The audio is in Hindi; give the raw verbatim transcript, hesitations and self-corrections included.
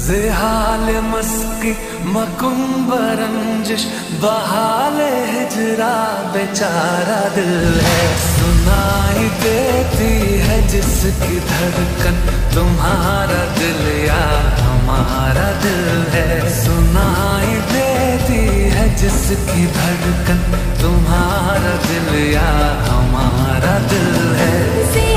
ज़ेहाल मस्की मकुम्बरंजिश बहाल हिजरा बेचारा दिल है। सुनाई देती है जिसकी धड़कन तुम्हारा दिल या हमारा दिल है। सुनाई देती है जिसकी धड़कन तुम्हारा दिल या हमारा दिल है।